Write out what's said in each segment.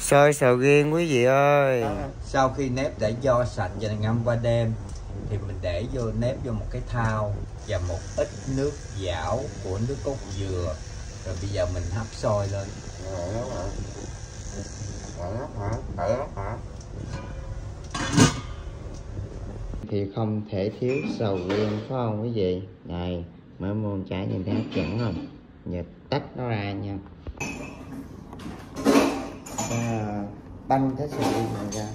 Xôi sầu riêng quý vị ơi. Sau khi nếp để vo sạch và ngâm qua đêm thì mình để nếp vô một cái thau và một ít nước dảo của nước cốt dừa, rồi bây giờ mình hấp xôi lên. Thì không thể thiếu sầu riêng phải không quý vị? Này, mới muôn trái nhìn thấy hấp dẫn không? Giờ tách nó ra nha. Banh cái sầu riêng này ra.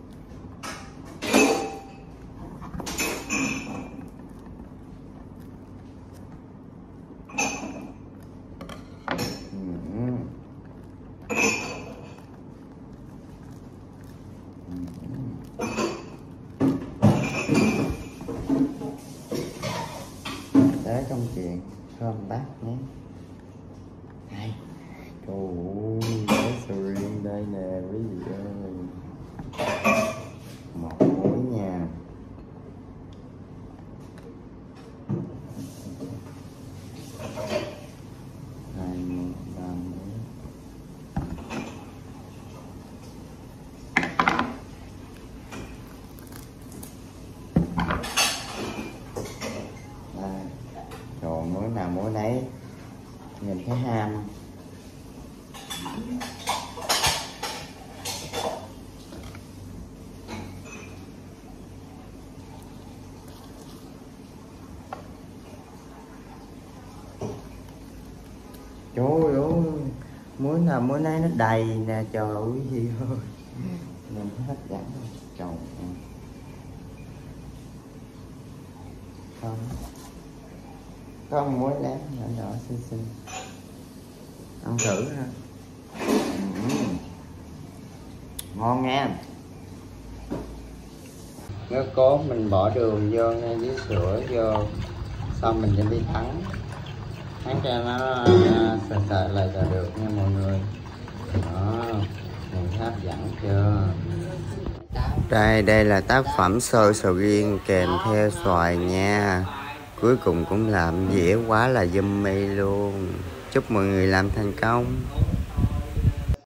Để trong chuyện thơm bát nhé. Đây. Trời ơi, cái sầu riêng đây nè quý vị ơi. Một muỗng nha. Hai muỗng, ba muỗng. Trời, muỗng nào muỗng nấy. Nhìn cái ham. Trời ơi, muối nào muối nấy nó đầy nè, trời ơi gì ơi. Mình hết dẫn trời ơi. Không muối lém nhỏ nhỏ xinh xinh. Ăn thử ha. Ngon nha. Nước cốt mình bỏ đường vô ngay với sữa vô, xong mình cho đi thắng cho nó sệt lại là được nha mọi người. Đó, mình hấp dẫn chưa? Đây là tác phẩm xôi sầu riêng kèm theo xoài nha. Cuối cùng cũng làm dĩa quá là yummy luôn. Chúc mọi người làm thành công.